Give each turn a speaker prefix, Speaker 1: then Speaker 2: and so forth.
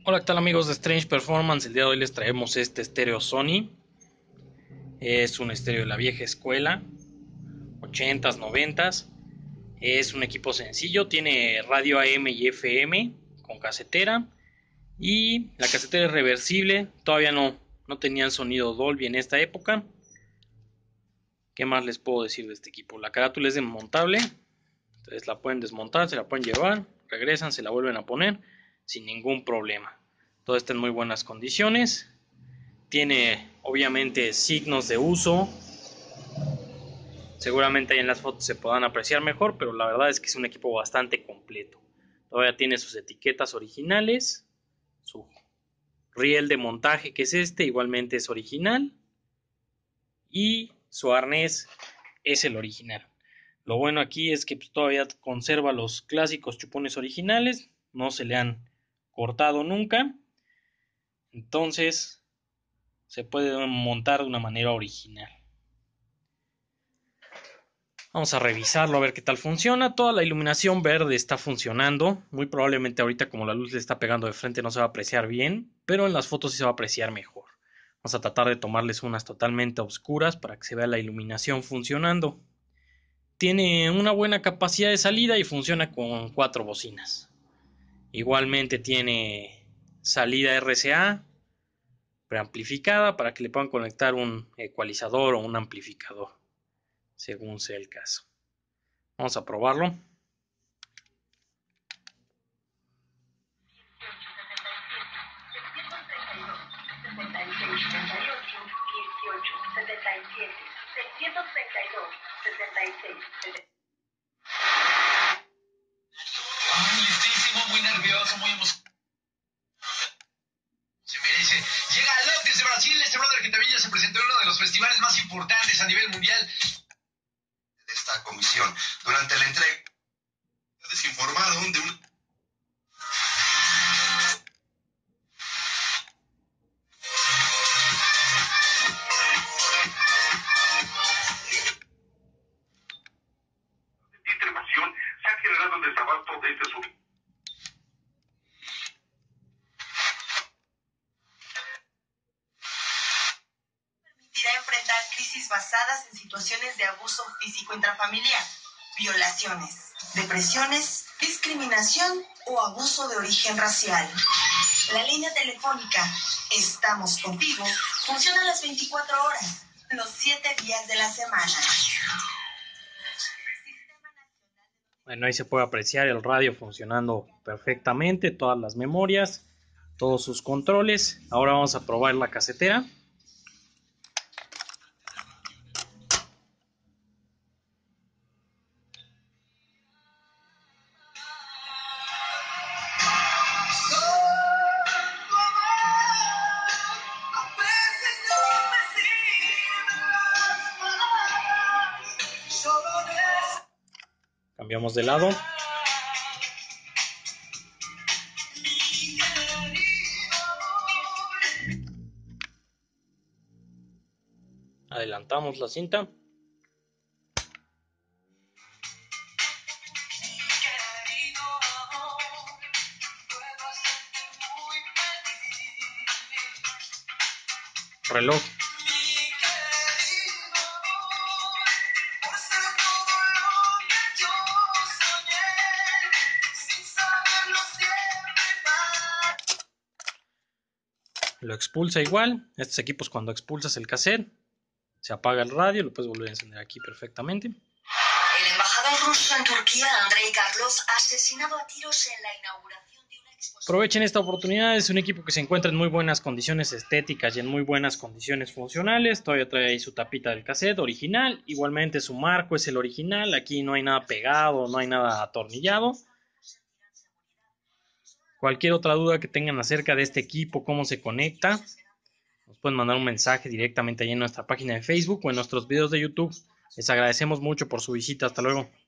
Speaker 1: Hola, ¿qué tal amigos de Strange Performance? El día de hoy les traemos este estéreo Sony. Es un estéreo de la vieja escuela, 80s, 90s. Es un equipo sencillo, tiene radio AM y FM con casetera. Y la casetera es reversible, todavía no tenían sonido Dolby en esta época. ¿Qué más les puedo decir de este equipo? La carátula es desmontable, entonces la pueden desmontar, se la pueden llevar, regresan, se la vuelven a poner sin ningún problema. Todo está en muy buenas condiciones. Tiene obviamente signos de uso. Seguramente ahí en las fotos se podrán apreciar mejor, pero la verdad es que es un equipo bastante completo. Todavía tiene sus etiquetas originales. Su riel de montaje, que es este, igualmente es original. Y su arnés es el original. Lo bueno aquí es que todavía conserva los clásicos chupones originales. No se le han cortado nunca. Entonces se puede montar de una manera original. Vamos a revisarlo a ver qué tal funciona. Toda la iluminación verde está funcionando. Muy probablemente ahorita como la luz le está pegando de frente no se va a apreciar bien, pero en las fotos sí se va a apreciar mejor. Vamos a tratar de tomarles unas totalmente oscuras para que se vea la iluminación funcionando. Tiene una buena capacidad de salida y funciona con 4 bocinas. Igualmente tiene salida RCA preamplificada para que le puedan conectar un ecualizador o un amplificador, según sea el caso. Vamos a probarlo.
Speaker 2: Muy listísimo, muy nervioso, muy emocionado. Se merece. Llega a Love desde Brasil. Este brother que también ya se presentó en uno de los festivales más importantes a nivel mundial de esta comisión. Durante la entrega, desinformaron de un... distribución se ha generado el desabasto de este suministro.
Speaker 3: Permitirá enfrentar crisis basadas en situaciones de abuso físico intrafamiliar, violaciones, depresiones, discriminación o abuso de origen racial. La línea telefónica Estamos Contigo funciona las 24 horas, los 7 días de la semana.
Speaker 1: Bueno, ahí se puede apreciar el radio funcionando perfectamente, todas las memorias, todos sus controles. Ahora vamos a probar la casetera. Cambiamos de lado. Adelantamos la cinta. Reloj. Lo expulsa igual. Estos equipos, cuando expulsas el cassette, se apaga el radio, lo puedes volver a encender aquí perfectamente.
Speaker 3: El embajador ruso en Turquía, Andrei Karlov, asesinado a tiros en la inauguración de una exposición.
Speaker 1: Aprovechen esta oportunidad, es un equipo que se encuentra en muy buenas condiciones estéticas y en muy buenas condiciones funcionales. Todavía trae ahí su tapita del cassette original, igualmente su marco es el original, aquí no hay nada pegado, no hay nada atornillado. Cualquier otra duda que tengan acerca de este equipo, cómo se conecta, nos pueden mandar un mensaje directamente ahí en nuestra página de Facebook o en nuestros videos de YouTube. Les agradecemos mucho por su visita, hasta luego.